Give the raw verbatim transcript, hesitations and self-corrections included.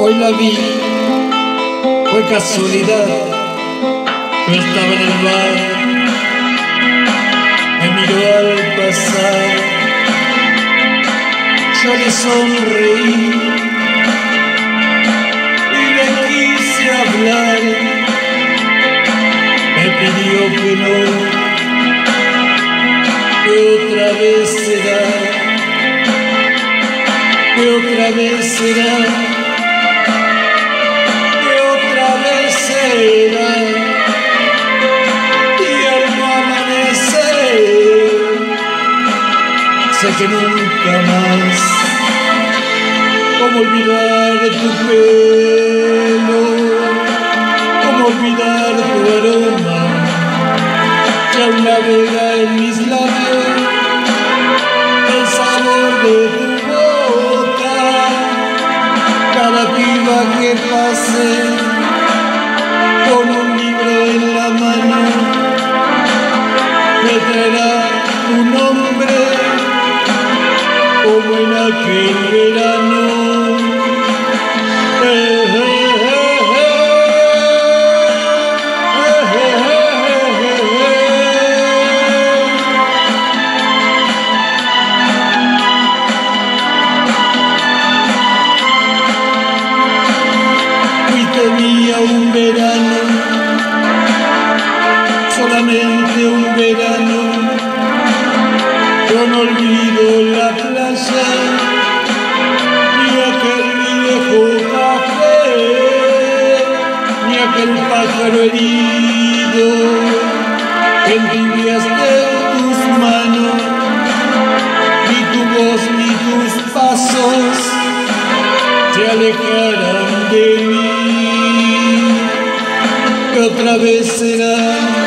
Hoy la vi, fue casualidad. Yo estaba en el bar, me miró al pasar, yo le sonreí y le quise hablar. Me pidió que no, que otra vez será, que otra vez será, que otra vez será. Y al no amanecer, sé que nunca más, cómo olvidar tu pelo, cómo olvidar tu aroma, que aún navega en mis labios el sabor de tu boca. Cada piba que pase con un libro en la mano me traerá tu nombre como en aquel verano. Eh, eh, eh, eh, eh, eh, eh, eh. Fuiste mía un verano, solamente un verano. Yo no olvido la playa, ni aquel viejo café, ni aquel pájaro herido que entibiaste tus manos, ni tu voz ni tus pasos se alejarán de mí. Que otra vez será